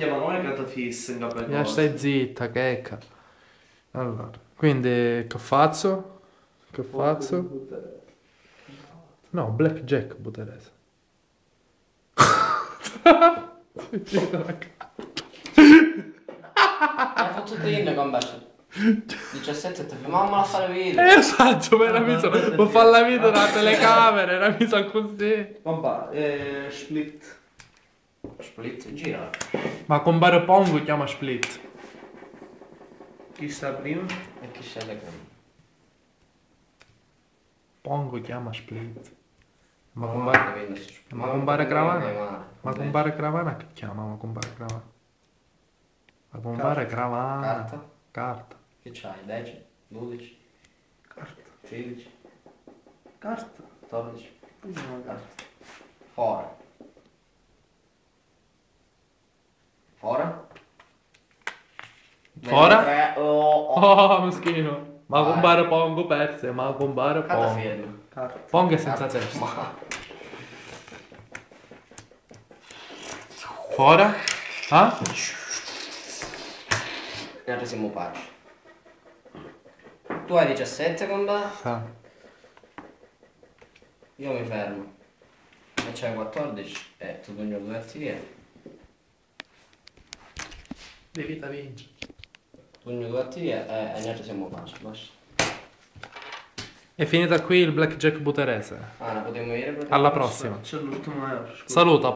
ma non è che ti fissi in capo Ya stai zitta, checca. Allora, quindi che faccio? Che faccio? No, blackjack butterese. Hai fatto bene con me. 17 ti mamma a fare video. Esatto, ma era messo per fare la video dalla telecamera, era messo così. Vabbè, split. Split, gira. Ma compare Pongo chiama split. Chi sta prima? E chi sceglie che? Pongo chiama split. Ma Ma compare... Ma compare Gravana? Ma compare compare Gravana che chiama? Ma compare Gravana? Ma compare Gravana? Carta? Carta. Che c'hai? 10? 12? Carta. 13? Carta. 14? Prendiamo la carta. Fora. Fora? Fora? 23. Oh, Oh, meschino. Ma Vai. compare Pongo perse, ma compare Cada Pongo. fermo. Carta. Pongo è senza testa. Ma... Fora? Ah? Noi siamo pari. Tu hai 17 con me, Ah. io mi fermo. E c'hai 14 e tu pugno due attività. Devi vincere. Pugno due attività e noi siamo pari. Basta. È finita qui il blackjack butterese. Ah, ne potremmo dire perché... Alla prossima. C'è l'ultimo euro. Scusa. Saluta.